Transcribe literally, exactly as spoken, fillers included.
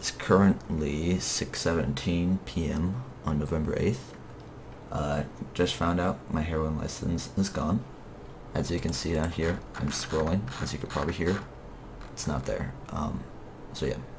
It's currently six seventeen p m on November eighth. Uh, just found out my heroin license is gone. As you can see down here, I'm scrolling, as you could probably hear. It's not there. Um, so yeah.